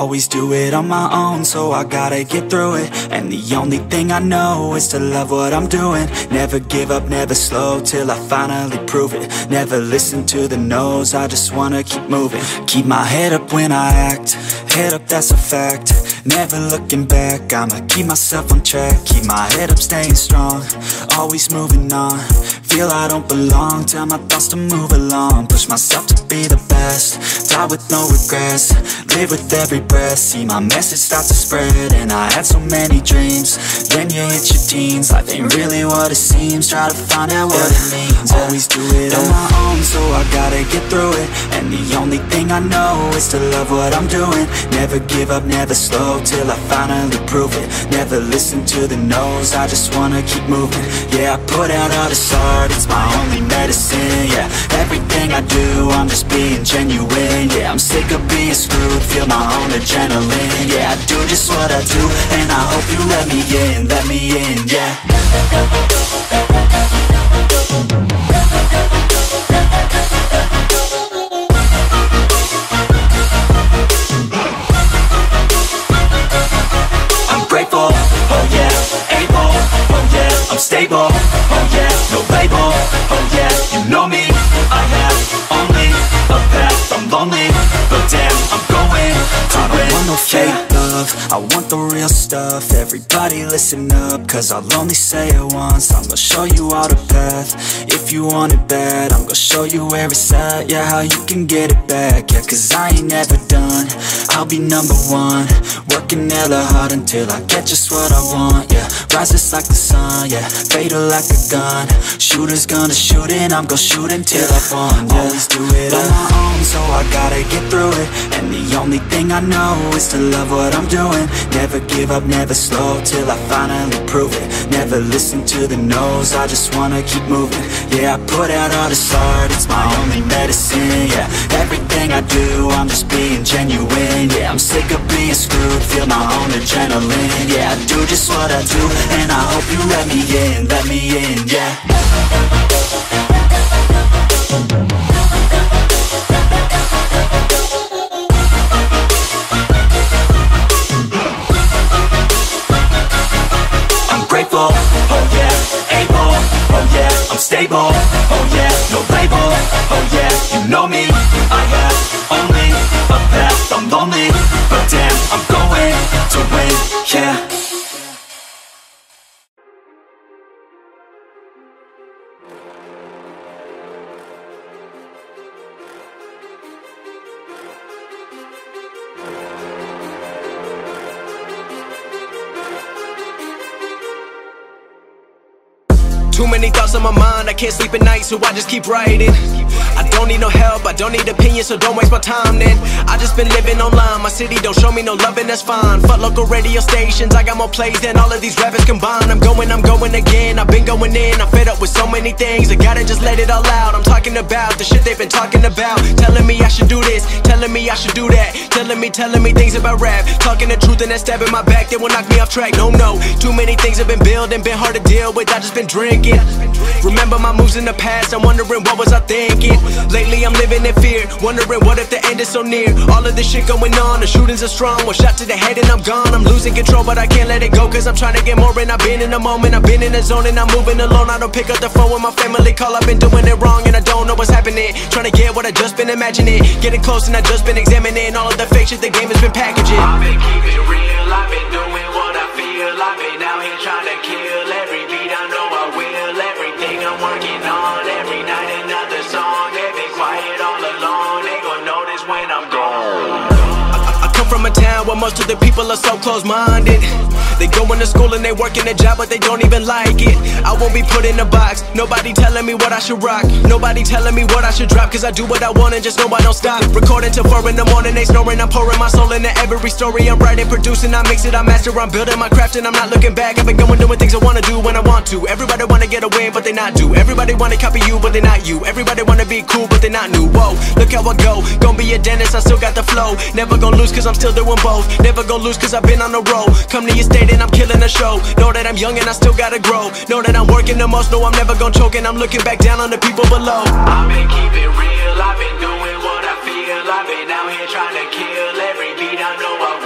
Always do it on my own, so I gotta get through it. And the only thing I know is to love what I'm doing. Never give up, never slow, till I finally prove it. Never listen to the no's, I just wanna keep moving. Keep my head up when I act, head up, that's a fact. Never looking back, I'ma keep myself on track. Keep my head up, staying strong, always moving on. Feel I don't belong, tell my thoughts to move along. Push myself to be the best, die with no regrets. Live with every breath, see my message start to spread. And I had so many dreams, then you hit your teens. Life ain't really what it seems, try to find out what it means. Always do it on my own, so I gotta get through it. And the only thing I know is to love what I'm doing. Never give up, never slow, till I finally prove it. Never listen to the no's, I just wanna keep moving. Yeah, I put out all this art, it's my only medicine. Yeah, everything I do, I'm just being genuine. Yeah, I'm sick of being screwed, feel my own adrenaline. Yeah, I do just what I do, and I hope you let me in, yeah. I'm grateful, oh yeah, able, oh yeah, I'm stable, oh yeah, no label, oh yeah, you know me, I have only a path, I'm lonely, but damn, I'm going to win. I don't want no fake love, I want the real stuff. Everybody listen up, cause I'll only say it once. I'm gonna show you all the path, if you want it bad. I'm gonna show you where it's at, yeah, how you can get it back. Yeah, cause I ain't never done, I'll be number one. Working hella hard until I get just what I want, yeah. Rises like the sun, yeah, fatal like a gun. Shooters gonna shoot and I'm gonna shoot until I won, yeah. Always do it on my own, so I gotta get through it. And the only thing I know is to love what I'm doing. Never give up, never slow, till I finally prove it. Never listen to the no's, I just wanna keep moving. Yeah, I put out all this art, it's my only medicine. Yeah, everything I do, I'm just being genuine. Yeah, I'm sick of being screwed, feel my own adrenaline. Yeah, I do just what I do, and I hope you let me in, yeah. I'm grateful, oh yeah, able, oh yeah, I'm stable, oh yeah, no label, oh yeah, you know me, I have only a path, I'm lonely, but damn, I'm going to win, yeah. Too many thoughts on my mind, I can't sleep at night, so I just keep writing. I don't need no help, I don't need opinions, so don't waste my time then. I just been living online, my city don't show me no loving, that's fine. Fuck local radio stations, I got more plays than all of these rappers combined. I'm going again, I've been going in, I'm fed up with so many things, I gotta just let it all out. I'm talking about the shit they've been talking about, telling me I should do this, telling me I should do that, telling me things about rap, talking the truth and that stab in my back, they will knock me off track. No, too many things have been building, been hard to deal with, I just been drinking. Remember my moves in the past, I'm wondering what was I thinking. Lately I'm living in fear, wondering what if the end is so near. All of this shit going on, the shootings are strong. One shot to the head and I'm gone. I'm losing control but I can't let it go, cause I'm trying to get more. And I've been in the moment, I've been in the zone, and I'm moving alone. I don't pick up the phone when my family call, I've been doing it wrong and I don't know what's happening. Trying to get what I just been imagining, getting close and I just been examining all of the fake shit the game has been packaging. I've been keeping real, I've been doing what I feel. I've been out here trying to kill every beat, I know I will. Everything I'm working on, every night another song. They've been quiet all along, they gon' notice when I'm gone. I come from a town where most of the people are so close-minded. They go into school and they work in a job but they don't even like it. I won't be put in a box, nobody telling me what I should rock, nobody telling me what I should drop, cause I do what I want and just know I don't stop. Recording till 4 in the morning, they snoring, I'm pouring my soul into every story. I'm writing, producing, I mix it, I master, I'm building my craft and I'm not looking back. I've been going doing things I wanna do when I want to. Everybody wanna get a win but they not do. Everybody wanna copy you but they not you. Everybody wanna be cool but they not new. Whoa, look how I go, gon' be a dentist, I still got the flow. Never gon' lose cause I'm still doing both. Never gon' lose cause I've been on the road. Come to your state and I'm killing the show. Know that I'm young and I still gotta grow. Know that I'm working the most, know I'm never gon' choke. And I'm looking back down on the people below. I've been keeping real, I've been doing what I feel. I've been out here trying to kill every beat, I know I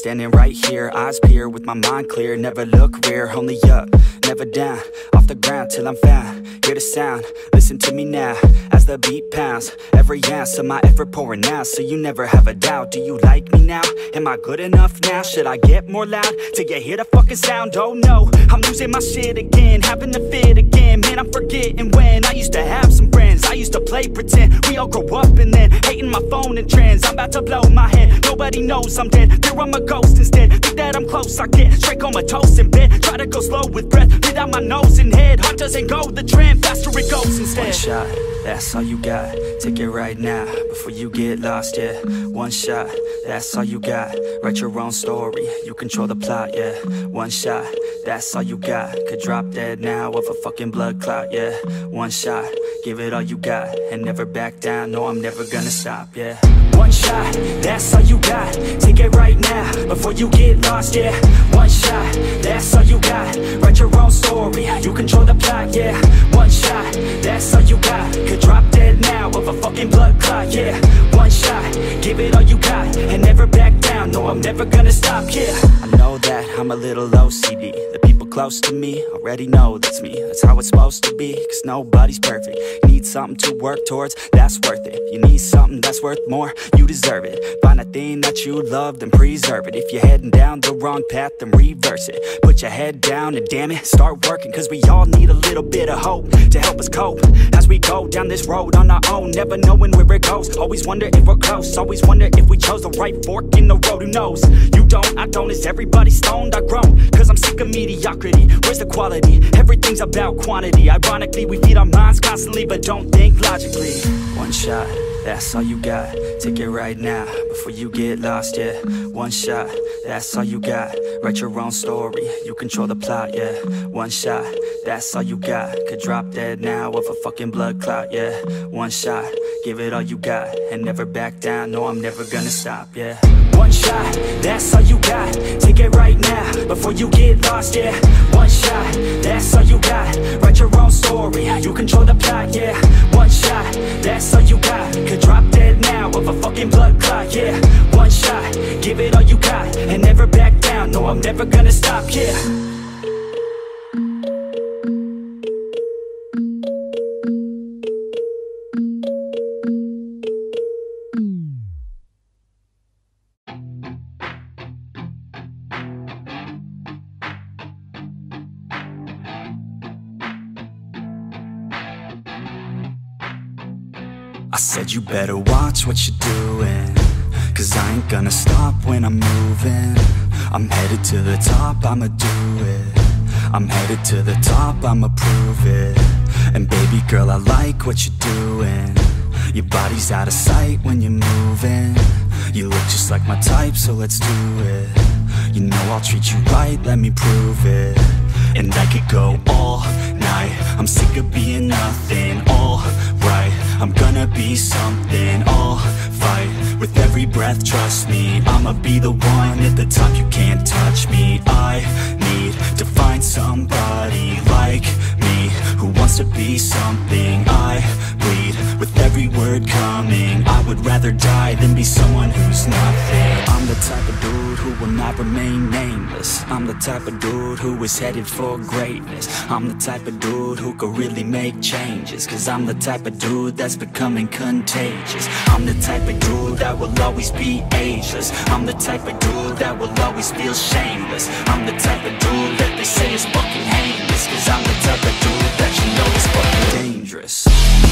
standing right here, eyes peer with my mind clear. Never look rear, only up, never down. Off the ground till I'm found. Hear the sound, listen to me now. As the beat pounds, every ounce of my effort pouring out. So you never have a doubt, do you like me now? Am I good enough now? Should I get more loud till you hear the fucking sound? Oh no, I'm losing my shit again, having to fit again. Man, I'm forgetting when I used to have some friends. I used to play pretend, we all grow up and then hating my phone and trends. I'm about to blow my head, nobody knows I'm dead. Fear I'm a ghost instead, think that I'm close, I get straight comatose in bed. Try to go slow with breath, breathe out my nose and head. Heart doesn't go the trend, faster it goes instead. One shot, that's all you got, take it right now, before you get lost, yeah. One shot, that's all you got, write your own story, you control the plot, yeah. One shot, that's all you got, could drop dead now of a fucking blood clot, yeah. One shot, give it all you got, and never back down, no I'm never gonna stop, yeah. One shot, that's all you got, take it right now, before you get lost, yeah. One shot, that's all you got, write your own story, you control the plot, yeah. One shot, that's all you got, could drop dead now of a fucking blood clot, yeah. One shot, give it all you got, and never back down, no I'm never gonna stop, yeah. I know that I'm a little OCD, the people close to me already know that's me. That's how it's supposed to be, cause nobody's perfect. You need something to work towards, that's worth it. You need something that's worth more, you deserve it. Find a thing that you love, then preserve it. If you're heading down the wrong path, then reverse it. Put your head down and damn it, start working, cause we all need a little bit of hope to help us cope as we go down this road on our own, never knowing where it goes. Always wonder if we're close, always wonder if we chose the right fork in the road. Who knows? You don't, I don't, is everybody stoned? I've grown, cause I'm sick of mediocrity. Where's the quality? Everything's about quantity. Ironically, we feed our minds constantly, but don't think logically. One shot, that's all you got, take it right now, before you get lost, yeah. One shot, that's all you got, write your own story, you control the plot, yeah. One shot, that's all you got, could drop dead now of a fucking blood clot, yeah. One shot, give it all you got, and never back down, no I'm never gonna stop, yeah. One shot, that's all you got, take it right now, before you get lost, yeah. One shot, that's all you got, write your own story, you control the plot, yeah. One shot, that's all you got, could drop dead now of a fucking blood clot, yeah. One shot, give it all you got, and never back down, no I'm never gonna stop, yeah. I said you better watch what you're doing, cause I ain't gonna stop when I'm moving. I'm headed to the top, I'ma do it. I'm headed to the top, I'ma prove it. And baby girl, I like what you're doing. Your body's out of sight when you're moving. You look just like my type, so let's do it. You know I'll treat you right, let me prove it. And I could go all night, I'm sick of being nothing. All right, I'm gonna be something. I'll fight with every breath, trust me. I'ma be the one at the top, you can't touch me. I need to find somebody like me, who wants to be something. I bleed with every word coming. I would rather die than be someone who's nothing. I'm the type of dude who will not remain nameless. I'm the type of dude who is headed for greatness. I'm the type of dude who could really make changes, cause I'm the type of dude that's becoming contagious. I'm the type of dude that will always be ageless. I'm the type of dude that will always feel shameless. I'm the type of dude that they say is fucking heinous, cause I'm the type of dude that you know is fucking dangerous.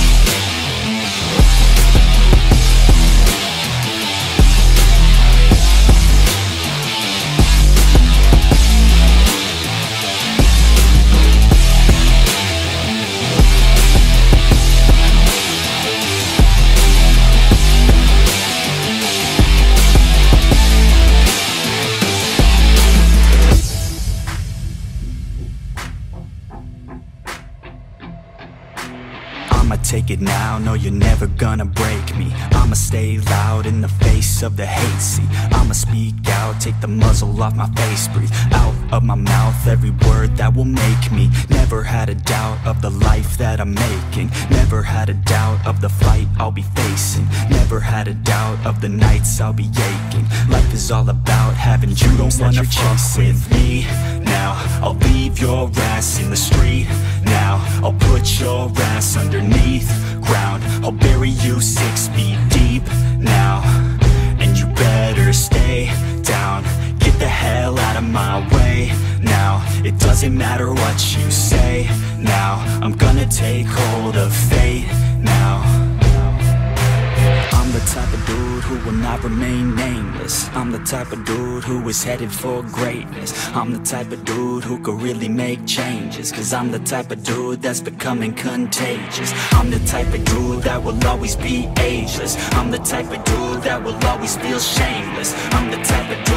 I'ma take it now, no you're never gonna break me. I'ma stay loud in the face of the hate, see I'ma speak out out, take the muzzle off my face, breathe out of my mouth every word that will make me. Never had a doubt of the life that I'm making. Never had a doubt of the fight I'll be facing. Never had a doubt of the nights I'll be aching. Life is all about having dreams that you're chasing. With me now, I'll leave your ass in the street. Now, I'll put your ass underneath ground. I'll bury you 6 feet deep now, and you better stay down. Get the hell out of my way now. It doesn't matter what you say now. I'm gonna take hold of fate now. I'm the type of dude who will not remain nameless. I'm the type of dude who is headed for greatness. I'm the type of dude who could really make changes, cause I'm the type of dude that's becoming contagious. I'm the type of dude that will always be ageless. I'm the type of dude that will always feel shameless. I'm the type of dude